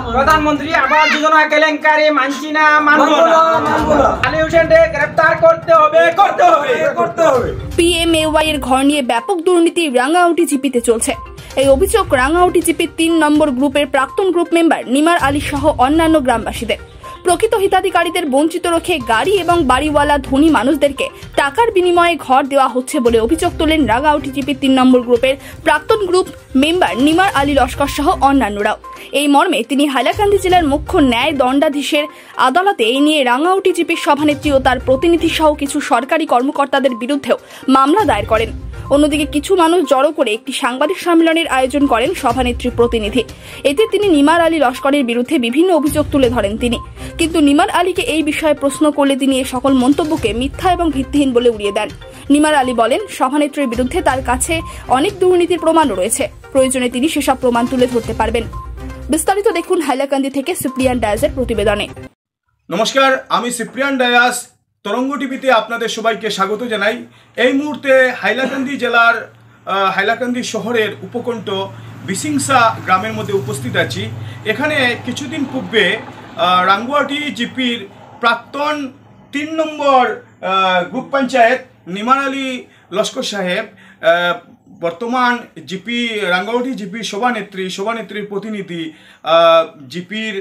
প্রধানমন্ত্রী আবাস যোজনা কেলেঙ্কারি মানছি না, মানবো না। আলী হোসেনকে গ্রেফতার করতে হবে। পিএমএওয়াই এর ঘর নিয়ে ব্যাপক দুর্নীতি রাঙ্গামাটি জিপিতে চলছে। এই অভিযোগ রাঙ্গামাটি জিপির ৩ নম্বর গ্রুপের প্রাক্তন গ্রুপ মেম্বার নিমার আলী সহ অন্যান্য গ্রামবাসীদের। প্রকৃত হিতাধিকারীদের বঞ্চিত রেখে গাড়ি এবং বাড়িওয়ালা ধনী মানুষদেরকে টাকার বিনিময়ে ঘর দেওয়া হচ্ছে বলে অভিযোগ তোলেন রাঙ্গামাটি জিপির ৩ নম্বর গ্রুপের প্রাক্তন গ্রুপ মেম্বার নিমার আলী লস্কর সহ অন্যান্যরাও। এই মর্মে তিনি হাইলাকান্দি জেলার মুখ্য ন্যায় দণ্ডাধীশের আদালতে এই নিয়ে রাঙ্গামাটি জিপির সভানেত্রী ও তার প্রতিনিধি সহ কিছু সরকারি কর্মকর্তাদের বিরুদ্ধেও মামলা দায়ের করেন। অন্যদিকে কিছু মানুষ জড়ো করে একটি সাংবাদিক সম্মেলনের আয়োজন করেন সভানেত্রী প্রতিনিধি। এতে তিনি নিমার আলী লস্করের বিরুদ্ধে বিভিন্ন অভিযোগ তুলে ধরেন তিনি, কিন্তু নিমার আলীকে এই বিষয়ে প্রশ্ন করলে তিনি এ সকল মন্তব্যকে মিথ্যা এবং ভিত্তিহীন বলে উড়িয়ে দেন। নিমার আলী বলেন, সভানেত্রীর বিরুদ্ধে তার কাছে অনেক দুর্নীতির প্রমাণ রয়েছে, প্রয়োজনে তিনি সেসব প্রমাণ তুলে ধরতে পারবেন। বিস্তারিত দেখুন হাইলাকান্দি থেকে সিপ্রিয়ান ডায়াসের প্রতিবেদনে। নমস্কার, আমি সিপ্রিয়ান ডায়াস, তরঙ্গ টিভিতে আপনাদের সবাইকে স্বাগত জানাই। এই মুহূর্তে হাইলাকান্দি জেলার হাইলাকান্দি শহরের উপকণ্ঠ বিসিংসা গ্রামের মধ্যে উপস্থিত আছি। এখানে কিছুদিন পূর্বে রাঙ্গুয়াটি জিপির প্রাক্তন ৩ নম্বর গ্রুপ পঞ্চায়েত নিমার আলী লস্কর সাহেব, বর্তমান জিপি রাঙ্গামাটি জিপির সভানেত্রীর প্রতিনিধি, জিপির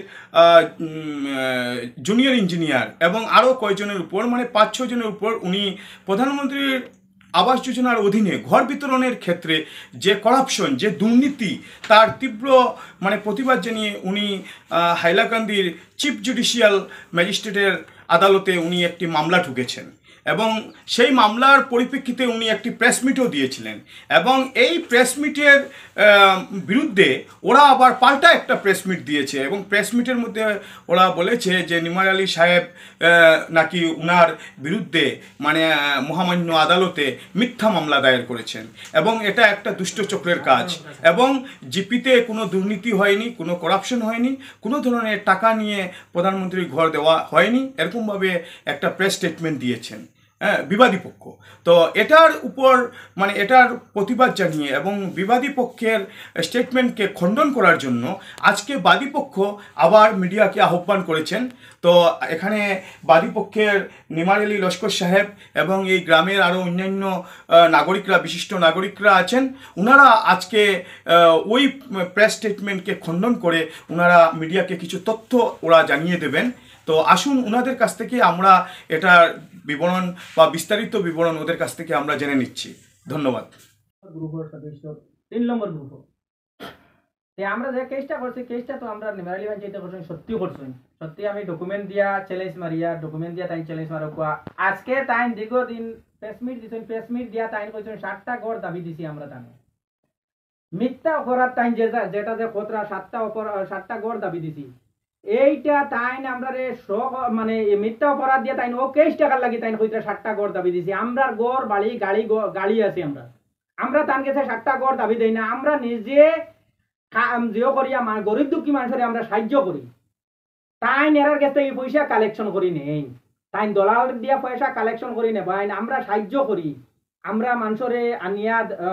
জুনিয়র ইঞ্জিনিয়ার এবং আরও কয়েকজনের উপর, মানে ৫-৬ জনের উপর উনি প্রধানমন্ত্রীর আবাস যোজনার অধীনে ঘর বিতরণের ক্ষেত্রে যে করাপশন, যে দুর্নীতি, তার তীব্র প্রতিবাদ জানিয়ে উনি হাইলাকান্দির চিফ জুডিশিয়াল ম্যাজিস্ট্রেটের আদালতে উনি একটি মামলা ঠুকেছেন এবং সেই মামলার পরিপ্রেক্ষিতে উনি একটি প্রেস মিটও দিয়েছিলেন এবং এই প্রেস মিটের বিরুদ্ধে ওরা আবার পাল্টা একটা প্রেস মিট দিয়েছে এবং প্রেস মিটের মধ্যে ওরা বলেছে যে নিমার আলী সাহেব নাকি উনার বিরুদ্ধে মহামান্য আদালতে মিথ্যা মামলা দায়ের করেছেন এবং এটা একটা দুষ্ট চক্রের কাজ এবং জিপিতে কোনো দুর্নীতি হয়নি, কোনো করাপশন হয়নি, কোনো ধরনের টাকা নিয়ে প্রধানমন্ত্রীর ঘর দেওয়া হয়নি, এরকমভাবে একটা প্রেস স্টেটমেন্ট দিয়েছেন বিবাদী পক্ষ। তো এটার উপর এটার প্রতিবাদ জানিয়ে এবং বিবাদী পক্ষের স্টেটমেন্টকে খণ্ডন করার জন্য আজকে বাদী পক্ষ আবার মিডিয়াকে আহ্বান করেছেন। তো এখানে বাদী পক্ষের নিমার আলী লস্কর সাহেব এবং এই গ্রামের আরও অন্যান্য নাগরিকরা, বিশিষ্ট নাগরিকরা আছেন। ওনারা আজকে ওই প্রেস স্টেটমেন্টকে খণ্ডন করে ওনারা মিডিয়াকে কিছু তথ্য ওরা জানিয়ে দেবেন। তো আসুন ওনাদের কাছ থেকে আমরা এটার বিবরণ বা বিস্তারিত বিবরণ ওদের কাছ থেকে আমরা জেনে নিচ্ছি। ধন্যবাদ। গ্রুপের সদস্য ৩ নম্বর গ্রুপ আমরা যে কেসটা করছি, কেসটা তো আমরা নিমার আলী পঞ্চায়েতে করছি, সত্যি আমি ডকুমেন্ট দিয়া চ্যালেঞ্জ মারিয়া ডকুমেন্ট দিয়া তাই চ্যালেঞ্জ মারো কোয়া। আজকে তাই দীর্ঘদিন প্রেসমিট দিছেন, প্রেসমিট দিয়া তাই কইছেন 7টা গড় দাবি দিছি আমরা তানে মিথ্যা অপরাধ তাই যেটা যে খতরা 7টা গড় দাবি দিছি এইটা তাই আমরা রে মিথ্যা অপরাধ দিয়ে তাই ও কেস টাকার লাগি তাই কইতে 7টা গড় দাবি দিছি। আমরা গড় বাড়ি গাড়ি আছে, আমরা তান কাছে 7টা গড় দাবি দেই না। আমরা নিজে জিও করিয়া গরিব দুঃখী মানুষের আমরা সাহায্য করি, তাই এরার কাছে এই পয়সা কালেকশন করি নেই, তাই দলাল দিয়া পয়সা কালেকশন করি নেব, আমরা সাহায্য করি। আমরা মানুষরে আনিয়া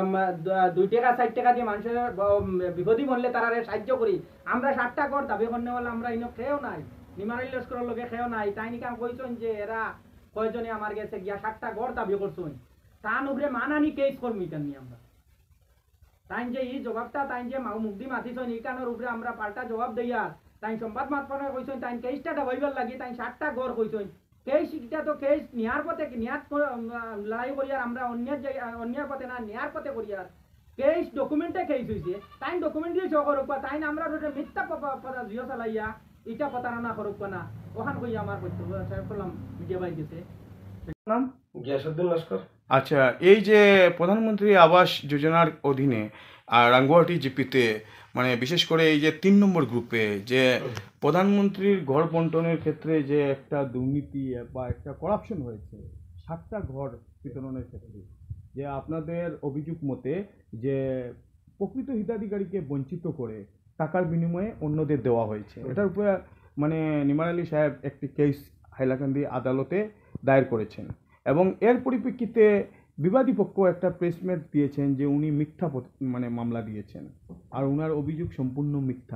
2 টাকা 4 টাকা দিয়ে মানুষের বিপদী বললে তারা সাহায্য করি। আমরা 7টা গড় দাবি করতে বলে আমরা ইনো খেয়েও নাই, নিমার আলী লস্করের লোকে খেয়েও নাই। তাই নিকা কইছেন যে এরা কয়জনে আমার কাছে গিয়া 7টা গড় দাবি করছেন, তান উপরে মানানি কেস করমি কেন আমরা। তাই যে এই জবাবটা তাই যে মুগ্ধি মাতিছেন এই কারণের উপরে আমরা পাল্টা জবাব দিয়া তাই সংবাদ মাধ্যমে কইছেন তাই কেসটা ডাবাইবার লাগি তাই 7টা গড় কইছেন। কেসটা তো কেস নেওয়ার পথে নিয়াত লড়াই করিয়ার আমরা অন্যের পথে না নেওয়ার পথে করিয়ার কেস ডকুমেন্টে কেস হয়েছে, তাই ডকুমেন্ট দিয়ে করুক তাই আমরা মিথ্যা জিও চালাইয়া এটা প্রতারণা করুক না ওখান কইয়া আমার করলাম মিডিয়া বাই গেছে। নাম গিয়াসউদ্দিন লস্কর। আচ্ছা, এই যে প্রধানমন্ত্রী আবাস যোজনার অধীনে রাঙ্গুয়াটি জিপিতে বিশেষ করে এই যে ৩ নম্বর গ্রুপে যে প্রধানমন্ত্রীর ঘর বন্টনের ক্ষেত্রে যে একটা দুর্নীতি বা একটা করাপশন হয়েছে 7টা ঘর বিতরণের ক্ষেত্রে, যে আপনাদের অভিযোগ মতে যে প্রকৃত হিতাধিকারীকে বঞ্চিত করে টাকার বিনিময়ে অন্যদের দেওয়া হয়েছে, এটার উপরে নিমার আলী সাহেব একটি কেস হাইলাকান্দি আদালতে দায়ের করেছেন এবং এর পরিপ্রেক্ষিতে বিবাদী পক্ষ একটা প্রেসমেট দিয়েছেন যে উনি মিথ্যা মামলা দিয়েছেন আর উনার অভিযোগ সম্পূর্ণ মিথ্যা।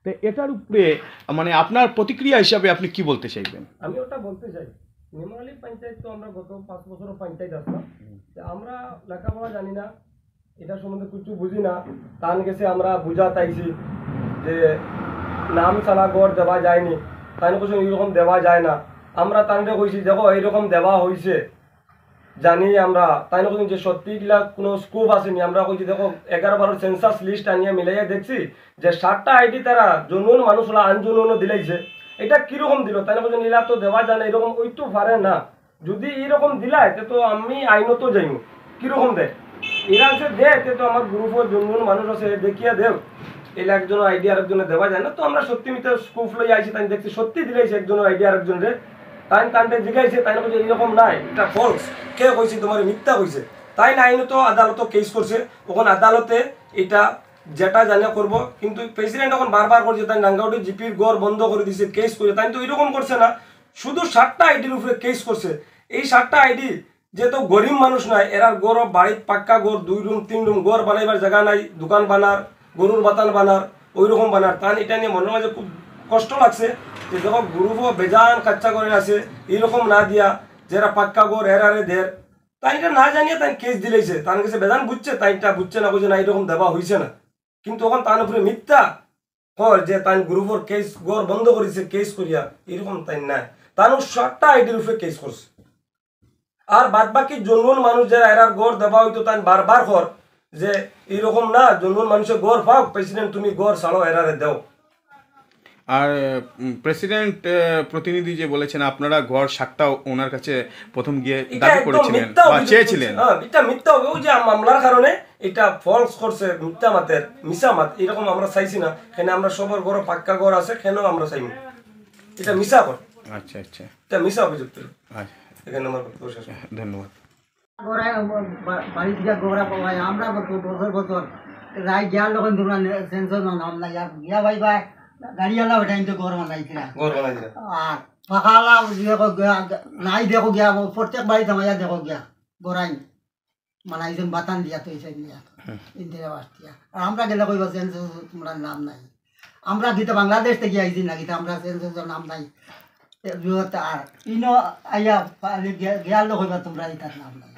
তো এটার উপরে মানে আপনার প্রতিক্রিয়া হিসাবে আপনি কি বলতে চাইবেন? আমি ওটা বলতে চাই, নিমালি পঞ্চায়েত তো আমরা গত 5 বছরও পঞ্চায়েত আসলাম, আমরা লেখাপড়া জানি না, এটা সম্বন্ধে কিছু বুঝি না। তান গেছে আমরা বুঝা তাইছি যে নাম ছাড়া গড় দেওয়া যায়নি, তাই কিছু এইরকম দেওয়া যায় না। আমরা তানকে কইছি দেখো এইরকম দেওয়া হয়েছে জানি আমরা, তাই না যে সত্যিগুলা কোনো স্কোপ আসেনি। আমরা কইছি দেখো 11-12 সেন্সাস লিস্ট আনিয়ে মিলাইয়া দেখছি যে 7টা আইডি তারা জনুন মানুষরা আনজনুনও দিলাইছে। এটা কিরকম দিল, তাই না নীলা তো দেওয়া যায় না, এরকম ওই তো পারে না। যদি এরকম দিলাই তো আমি আইনত যাইম, কিরকম দেয় এরা যে দেয় তো আমার গ্রুপের জনুন মানুষ আছে দেখিয়া দেব, এলা একজনের আইডি আরেকজনে দেওয়া যায় না। তো আমরা সত্যি মিথ্যা স্কোপ লই আইছি, তাই দেখছি সত্যি দিলাইছে একজনের আইডি আরেকজনের, তাই তান্ডে জিগাইছে, তাই না এরকম নাই, এটা ফলস, কে কইছে তোমার মিথ্যা কইছে। তাই না আইনত আদালত কেস করছে, তখন আদালতে এটা যেটা জানা করব। কিন্তু প্রেসিডেন্ট এখন বারবার করছে, তাই রাঙ্গাউটি জিপির গড় বন্ধ করে দিছে, কেস করে। তাই তো এরকম করছে না, শুধু 7টা আইডির উপরে কেস করছে। এই 7টা আইডি যে তো গরিব মানুষ নাই, এরার গড় বাড়ির পাক্কা গড় 2 রুম 3 রুম গড় বানাইবার জায়গা নাই, দোকান বানার, গরুর বাতান বানার, ওই রকম বানার। তান এটা নিয়ে মনের মাঝে খুব কষ্ট লাগছে যে দেখো গ্রুপও বেজান কাচ্চা করে আছে, এইরকম না দিয়া যারা পাক্কা গড় এরারে দের, তাই এটা না জানিয়ে তাই কেস দিলেছে। তার কাছে বেজান বুঝছে, তাই এটা বুঝছে না, বুঝছে না এইরকম দেওয়া হয়েছে না। কিন্তু তখন তার উপরে মিথ্যা হয় যে তাই গ্রুপের কেস গড় বন্ধ করেছে কেস করিয়া, এরকম তাই নাই। তার 7টা আইডির উপরে কেস করছে। আর বাদ বাকি জন্মন মানুষ যারা এরার গড় দেওয়া হইতো তাই বারবার কর যে এইরকম না, জন্মন মানুষের গড় পাও, প্রেসিডেন্ট তুমি গড় ছাড়ো এরারে দেও। আর প্রেসিডেন্ট প্রতিনিধি যে বলেছেন আপনারা ঘর 7টা ওনার কাছে প্রথম গিয়ে দাবি করেছিলেন বা চেয়েছিলেন, হ্যাঁ এটা মিথ্যা হবে। ওই যে মামলার কারণে এটা ফলস করছে, মিথ্যা মাতের মিশা মাত, এরকম আমরা চাইছি না। কেন আমরা সবার ঘর পাক্কা ঘর আছে, কেন আমরা চাইনি, এটা মিশা কর। আচ্ছা আচ্ছা, এটা মিশা অভিযোগ। আচ্ছা এখানে আমার বক্তব্য শেষ। ধন্যবাদ। বাড়ি থেকে গোড়া পাওয়াই আমরা বছর বছর রায় গিয়ার লোকের তোমরা সেন্সর নাম নাই গিয়া ভাই ভাই গাড়িওয়ালা ওটা কিন্তু গড় বানাইছিলাম, আর পাখালা নাই দেখো গিয়া প্রত্যেক বাড়িতে আমাদের দেখো গিয়া গড়াই বানাইছেন বাতান দিয়া তো এইসব দিয়া ইন্দিরা আবাস দিয়া। আর আমরা গেলে কইবা সেন্সর তোমরা নাম নাই, আমরা গীতা বাংলাদেশ থেকে আইছি না, গীতা আমরা সেন্সর নাম নাই। আর ইনো আইয়া গিয়ার লোক হইবা তোমরা এটার নাম নাই।